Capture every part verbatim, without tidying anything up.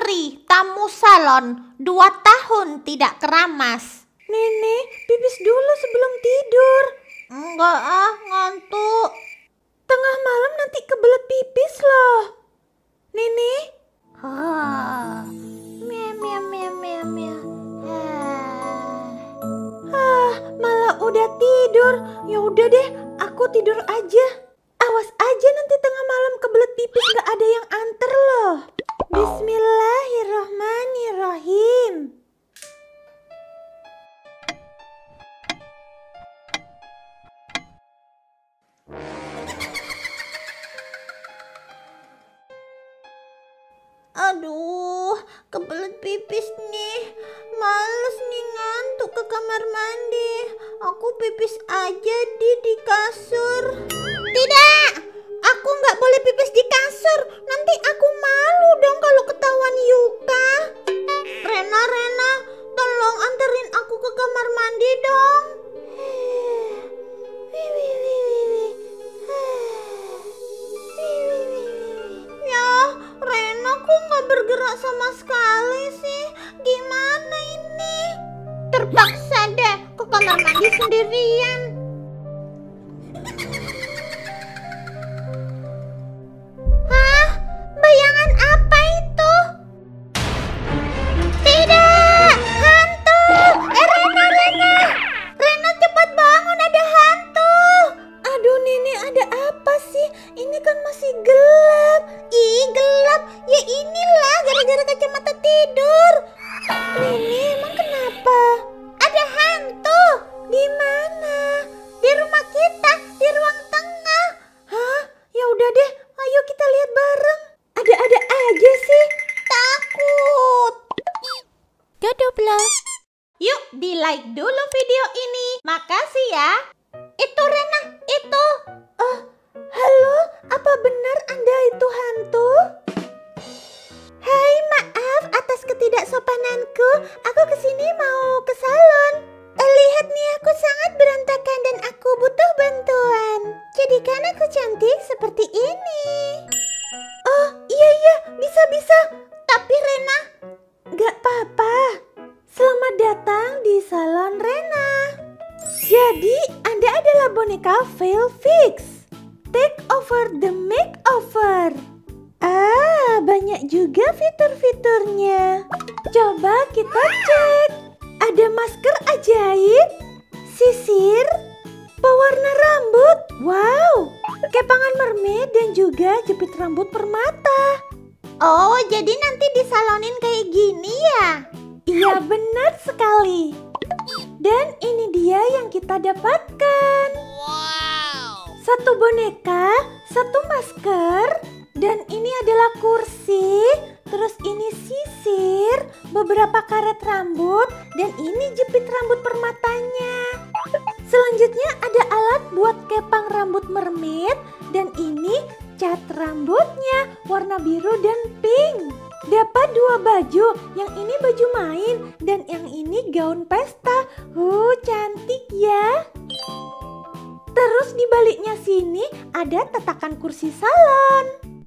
Sorry, tamu salon dua tahun tidak keramas. Nenek, pipis dulu sebelum tidur. Enggak ah, ngantuk. Tengah malam nanti kebelet pipis loh. Nenek? Ah, mia mia mia mia mia. Ah. Ah, malah udah tidur. Ya udah deh, aku tidur aja. Awas aja nanti tengah malam kebelet pipis gak ada yang anter loh. Bismillahirrahmanirrahim. Aduh, kebelet pipis nih. Males nih ngantuk ke kamar mandi. Aku pipis aja di di kasur. Tidak, aku nggak boleh pipis di kasur. Nanti aku malu dong kalau ketahuan Yuka. Rena, Rena, tolong anterin aku ke kamar mandi dong. Ya, Rena kok nggak bergerak sama sekali sih? Gimana ini? Terpaksa deh ke kamar mandi sendirian. Hah? Bayangan apa itu? Tidak! Hantu! Eh, Rena, Rena! Rena cepat bangun, ada hantu! Aduh nenek, ada apa sih? Ini kan masih gelap. Ih, gelap. Ya inilah gara-gara kacamata tidur. Nenek, emang kenapa? Ada hantu. Di mana? Di rumah kita, di ruang tengah. Hah? Ya udah deh, ayo kita lihat bareng. Ada-ada aja sih. Takut. Godoblo. Yuk di like dulu video ini. Makasih ya. Itu Rena, itu. Oh, halo, apa benar Anda itu hantu? Hai, maaf atas ketidaksopananku. Aku kesini mau ke salon. Eh, lihat nih, aku sangat berantakan dan aku butuh bantuan. Jadikan aku cantik seperti ini. Oh, iya iya, bisa-bisa. Tapi Rena, gak apa-apa. Selamat datang di salon Rena. Jadi, Anda adalah boneka Veil Fix. Take over the makeover. Ah, banyak juga fitur-fiturnya. Coba kita cek. Ada masker ajaib, sisir, pewarna rambut. Wow, kepangan mermaid dan juga jepit rambut permata. oh jadi nanti disalonin kayak gini ya? Iya, benar sekali. Dan ini dia yang kita dapatkan. Wow. Satu boneka, satu masker, dan ini adalah kursi, terus ini sisir, beberapa karet rambut, dan ini jepit rambut permatanya. Selanjutnya ada alat buat kepang rambut mermaid, dan ini cat rambutnya warna biru dan pink. Dapat dua baju, yang ini baju main dan yang ini gaun pesta. Uh, cantik ya. Terus di baliknya sini ada tatakan kursi salon.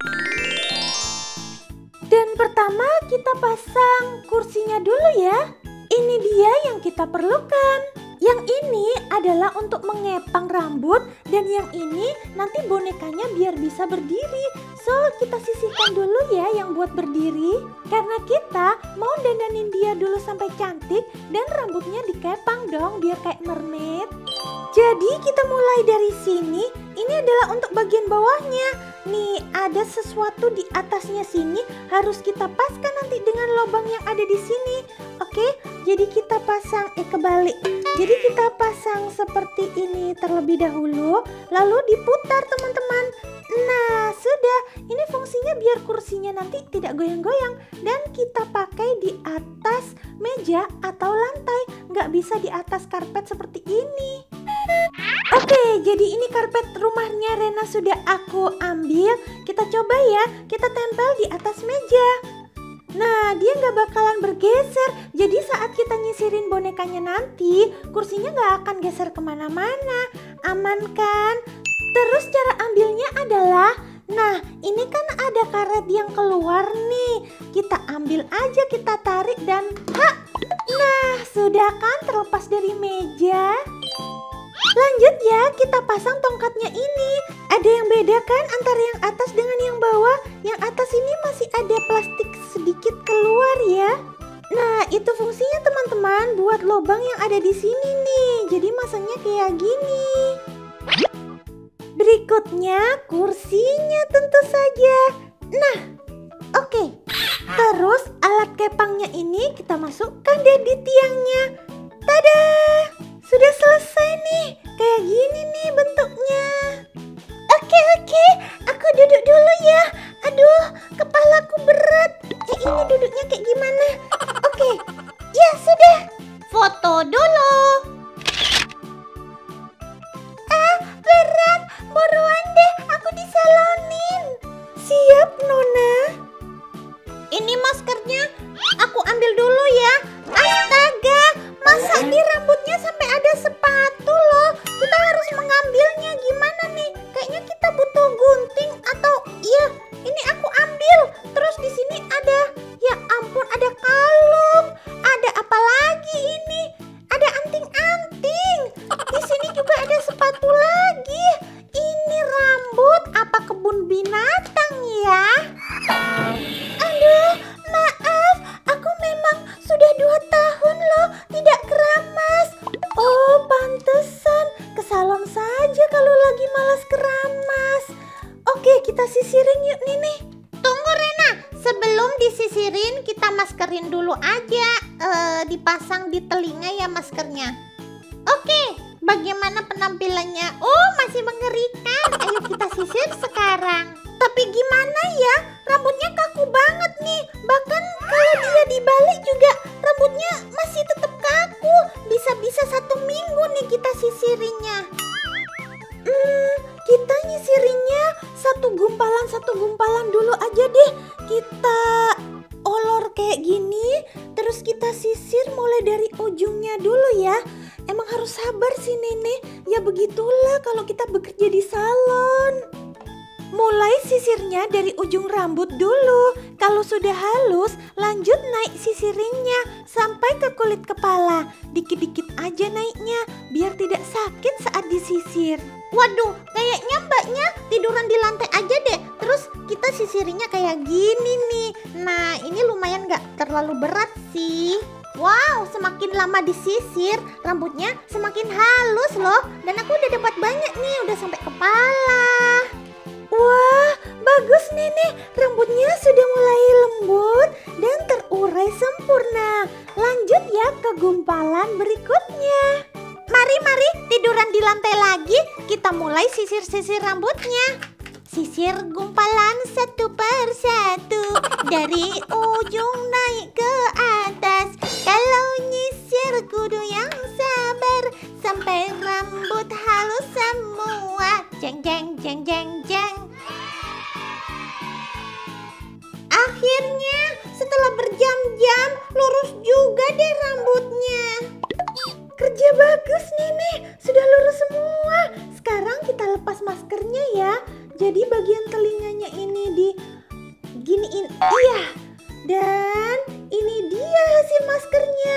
Dan pertama kita pasang kursinya dulu ya. Ini dia yang kita perlukan. Yang ini adalah untuk mengepang rambut dan yang ini nanti bonekanya biar bisa berdiri. So, kita sisihkan dulu ya yang buat berdiri. Karena kita mau dandanin dia dulu sampai cantik dan rambutnya dikepang dong biar kayak mermaid. Jadi kita mulai dari sini. Ini adalah untuk bagian bawahnya. Nih, ada sesuatu di atasnya sini harus kita paskan nanti dengan lubang yang ada di sini. Oke, jadi kita pasang eh kebalik. Jadi kita pasang seperti ini terlebih dahulu, lalu diputar teman-teman. Nah, sudah. Ini fungsinya biar kursinya nanti tidak goyang-goyang dan kita pakai di atas meja atau lantai, nggak bisa di atas karpet seperti ini. Oke, jadi ini karpet rumahnya Rena sudah aku ambil. Kita coba ya, kita tempel di atas meja. Nah, dia nggak bakalan bergeser. Jadi saat kita nyisirin bonekanya nanti, kursinya nggak akan geser kemana-mana. Aman kan? Terus cara ambilnya adalah, nah ini kan ada karet yang keluar nih. Kita ambil ambil aja, kita tarik dan hak. Nah, sudah kan terlepas dari meja. Lanjut ya, kita pasang tongkatnya ini. Ada yang beda kan antara yang atas dengan yang bawah? Yang atas ini masih ada plastik sedikit keluar ya. Nah, itu fungsinya teman-teman, buat lubang yang ada di sini nih. Jadi masangnya kayak gini. Berikutnya kursinya tentu saja. Nah, oke. Okay. Terus alat kepangnya ini kita masukkan deh di tiangnya. Tada! Sudah selesai nih. Kayak gini nih bentuknya. Oke, okay, oke. Okay. Aku duduk dulu ya. Aduh, kepalaku berat. Eh, ini duduknya kayak gimana? Oke. Okay. Ya, sudah. Foto dulu. Ah, berat. Buruan deh, aku disalonin. Siap, Nona. Ini maskernya aku ambil dulu ya. Astaga, masa di rambutnya sampai ada sepatu loh. Kita harus mengambilnya gimana nih? Kayaknya kita butuh gunting atau iya, ini aku ambil. Terus di sini ada, ya ampun, ada kalung. Ada apa lagi ini? Ada anting-anting. Di sini juga ada sepatu lagi. Ini rambut apa kebun binatang ya? Aduh, maaf, aku memang sudah dua tahun loh tidak keramas. Oh, pantesan. Ke salon saja kalau lagi malas keramas. Oke, kita sisirin yuk Nini. Tunggu Rena, sebelum disisirin kita maskerin dulu aja. Eh, dipasang di telinga ya maskernya. Oke, bagaimana penampilannya? Oh, masih mengerikan. Ayo kita sisir sekarang. Tapi gimana ya? Rambutnya kaku banget nih. Bahkan kalau dia dibalik juga rambutnya masih tetap kaku. Bisa-bisa satu minggu nih kita sisirinnya. Hmm, kita nyisirinnya satu gumpalan satu gumpalan dulu aja deh. Kita olor kayak gini, terus kita sisir mulai dari ujungnya dulu ya. Emang harus sabar sih Nenek. Ya begitulah kalau kita bekerja di salon. Mulai sisirnya dari ujung rambut dulu. Kalau sudah halus, lanjut naik sisirinnya sampai ke kulit kepala. Dikit-dikit aja naiknya, biar tidak sakit saat disisir. Waduh, kayaknya mbaknya tiduran di lantai aja deh. Terus kita sisirinnya kayak gini nih. Nah, ini lumayan gak terlalu berat sih. Wow, semakin lama disisir, rambutnya semakin halus loh. Dan aku udah dapat banyak nih, udah sampai kepala. Wah, bagus Nenek. Rambutnya sudah mulai lembut dan terurai sempurna. Lanjut ya ke gumpalan berikutnya. Mari, mari tiduran di lantai lagi. Kita mulai sisir-sisir rambutnya. Sisir gumpalan satu persatu. Dari ujung naik ke atas. Kalau nyisir kudu yang sabar. Sampai rambut halus semua. Jeng, jeng, jeng, jeng, jeng. Akhirnya setelah berjam-jam lurus juga deh rambutnya. Kerja bagus Nenek, sudah lurus semua. Sekarang kita lepas maskernya ya. Jadi bagian telinganya ini di giniin. Iya. Dan ini dia hasil maskernya.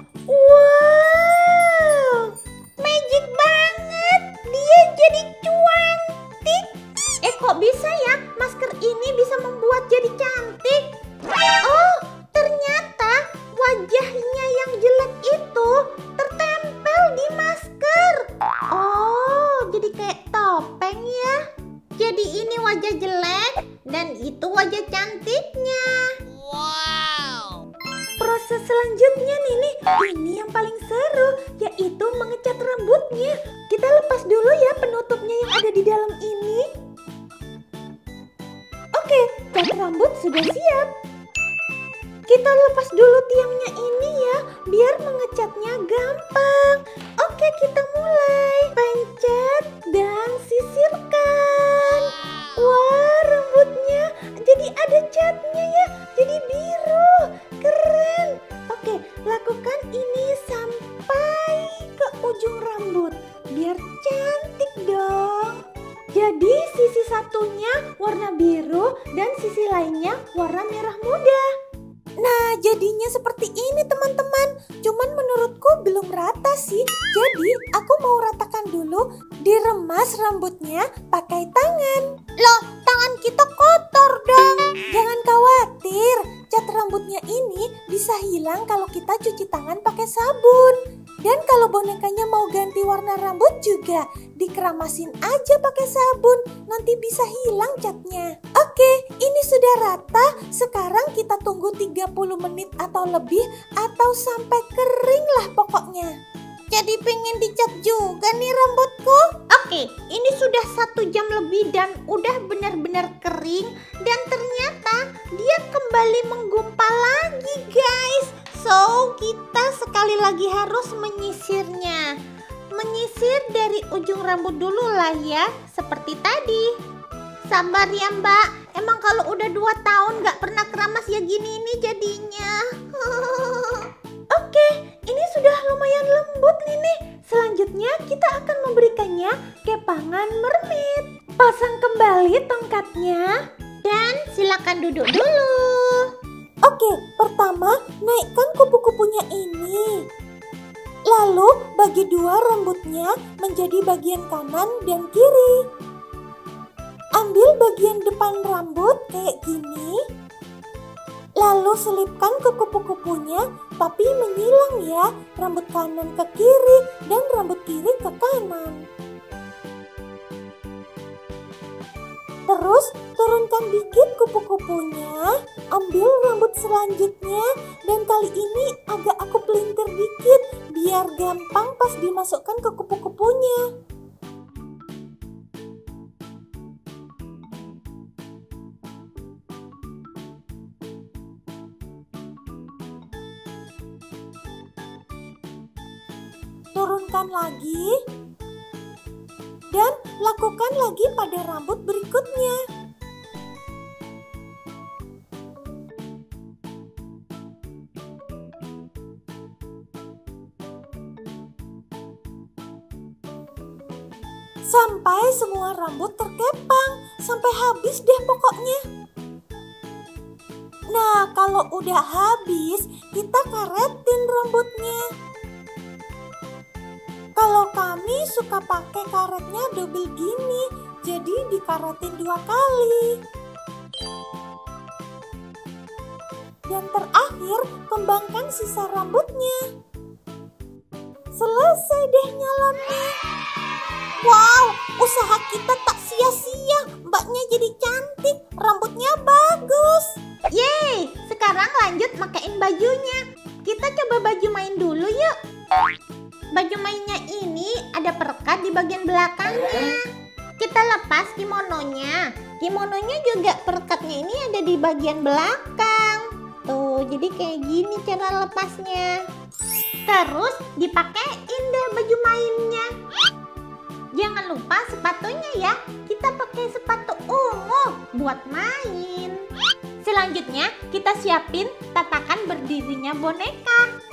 Wow, magic banget. Dia jadi cuantik. Eh kok bisa ya masker ini bisa membuat jadi cantik? Oh, ternyata wajahnya yang jelek itu tertempel di masker. Oh, jadi kayak topeng ya. Jadi ini wajah jelek dan itu wajah cantiknya. Wow. Proses selanjutnya Nini, ini yang paling seru, yaitu mengecat rambutnya. Kita lepas dulu ya penutupnya yang ada di dalam ini. Oke, cat rambut sudah siap. Kita lepas dulu tiangnya ini ya, biar mengecatnya gampang. Oke, kita mulai. Pencet dan sisirkan. Wah, rambutnya jadi ada catnya ya, jadi biru. Keren. Oke, lakukan ini sampai ke ujung rambut, biar cantik dong. Jadi sisi satunya warna biru dan sisi lainnya warna merah muda. Nah, jadinya seperti ini teman-teman. Cuman menurutku belum rata sih. Jadi aku mau ratakan dulu, diremas rambutnya pakai tangan. Loh, tangan kita kotor dong. Jangan khawatir, cat rambutnya ini bisa hilang kalau kita cuci tangan pakai sabun. Dan kalau bonekanya mau ganti warna rambut juga, dikeramasin aja pakai sabun, nanti bisa hilang catnya. Oke, ini sudah rata. Sekarang kita tunggu tiga puluh menit atau lebih, atau sampai kering lah pokoknya. Jadi pengen dicat juga nih rambutku. Oke, ini sudah satu jam lebih dan udah benar-benar kering. Dan ternyata dia kembali menggumpal lagi guys. So, kita sekali lagi harus menyisirnya. Menyisir dari ujung rambut dulu lah ya, seperti tadi. Sabar ya mbak, emang kalau udah dua tahun gak pernah keramas ya gini ini jadinya. Oke, ini sudah lumayan lembut nih. Selanjutnya kita akan memberikannya kepangan mermaid. Pasang kembali tongkatnya. Dan silakan duduk dulu. Oke, pertama naikkan kupu-kupunya ini. Lalu bagi dua rambutnya menjadi bagian kanan dan kiri. Ambil bagian depan rambut kayak gini. Lalu selipkan ke kupu-kupunya, tapi menyilang ya, rambut kanan ke kiri dan rambut kiri ke kanan. Terus turunkan dikit kupu-kupunya, ambil rambut selanjutnya, dan kali ini agak aku pelintir dikit biar gampang pas dimasukkan ke kupu-kupunya. Turunkan lagi dan lakukan lagi pada rambut berikutnya. Sampai semua rambut terkepang, sampai habis deh pokoknya. Nah, kalau udah habis, kita karetin rambutnya. Kalau kami suka pakai karetnya double gini, jadi dikaretin dua kali. Dan terakhir, kembangkan sisa rambutnya. Selesai deh nyalonnya. Wow, usaha kita tak sia-sia. Mbaknya jadi cantik, rambutnya bagus. Yeay, sekarang lanjut makain bajunya. Kita coba baju main dulu yuk. Baju mainnya ini ada perekat di bagian belakangnya. Kita lepas kimononya. Kimononya juga perekatnya ini ada di bagian belakang. Tuh, jadi kayak gini cara lepasnya. Terus dipakein deh baju mainnya. Jangan lupa sepatunya ya. Kita pakai sepatu ungu buat main. Selanjutnya kita siapin tatakan berdirinya boneka.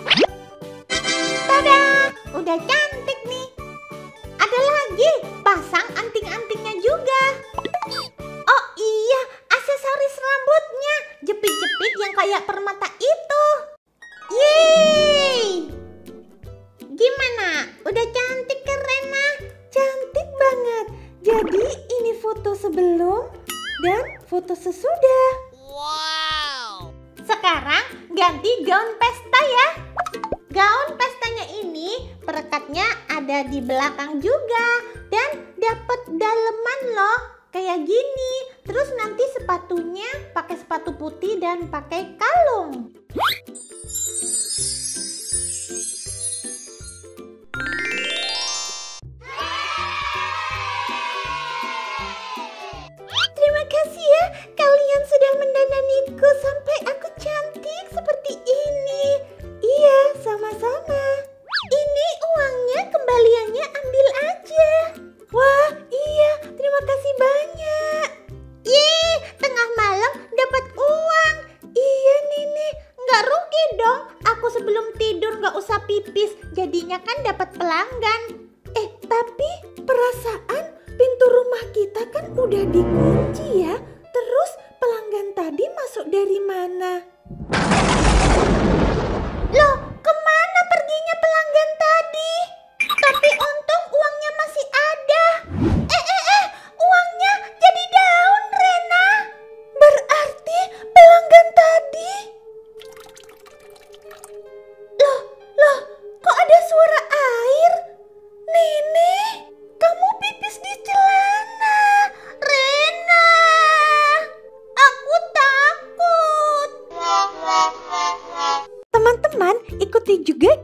Tada! Udah cantik nih. Ada lagi, pasang anting-antingnya juga. Oh iya, aksesoris rambutnya. Jepit-jepit yang kayak permata itu. Yeay! Gimana? Udah cantik kan Rena? Cantik banget. Jadi ini foto sebelum dan foto sesudah. Wow! Sekarang ganti gaun pesta ya. Gaun pestanya ini perekatnya ada di belakang juga dan dapat daleman loh kayak gini. Terus nanti sepatunya pakai sepatu putih dan pakai kalung. Terima kasih ya, kalian sudah mendananiku sampai aku cantik seperti ini. Iya, sama-sama. Ini uangnya, kembaliannya ambil aja. Wah, iya, terima kasih banyak. Yeay, tengah malam dapat uang. Iya, Nini. Nggak rugi dong, aku sebelum tidur nggak usah pipis. Jadinya kan dapat pelanggan. Eh, tapi perasaan pintu rumah kita kan udah dikunci ya. Terus pelanggan tadi masuk dari mana?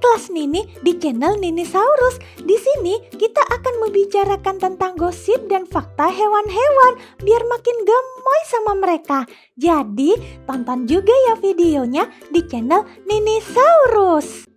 kelas Nini di channel Ninisaurus. Di sini kita akan membicarakan tentang gosip dan fakta hewan-hewan biar makin gemoy sama mereka. Jadi tonton juga ya videonya di channel Ninisaurus.